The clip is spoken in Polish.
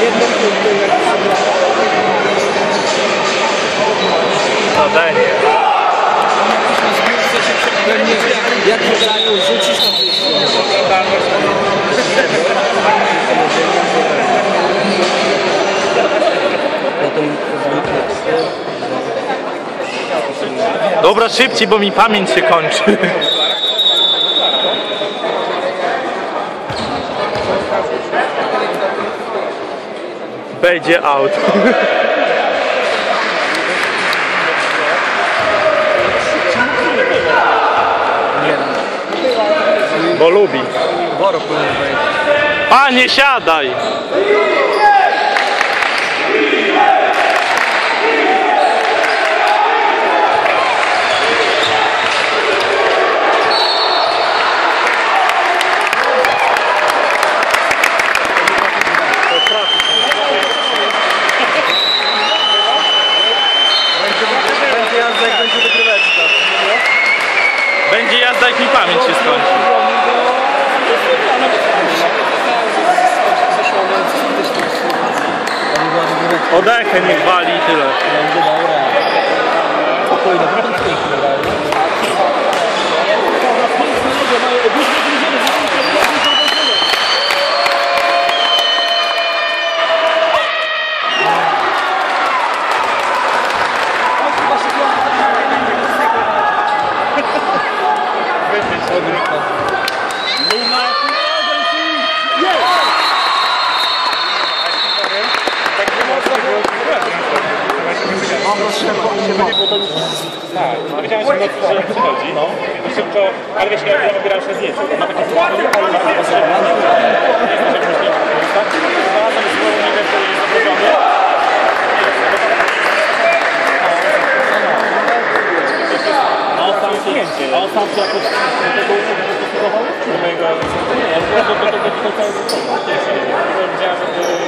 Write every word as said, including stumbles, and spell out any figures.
To danie. Jak wygrają, rzucisz na Dobra, szybciej, bo mi pamięć się kończy. Będzie out. Bo lubi. A, nie siadaj! Będzie jazda, jak będzie wygryweczka. Będzie jazda, jak mi pamięć się skończy. Odechę niech wali i tyle. Będzie dobra. Spokojnie, trochę wcześniej grają. Tak, no wiedziałem, że że przychodzi, no. Szybko, ale wiesz, ja wybieram się zdjęcie. Ma takie zdjęcie, ale ma takie potrzebne. Znalazłem znowu, nie wiem, czy jest zrobione. A on sam zdjęcie. A on sam się jakoś do tego używał? Do mojego... Nie, do tego do końca... Widziałem, że...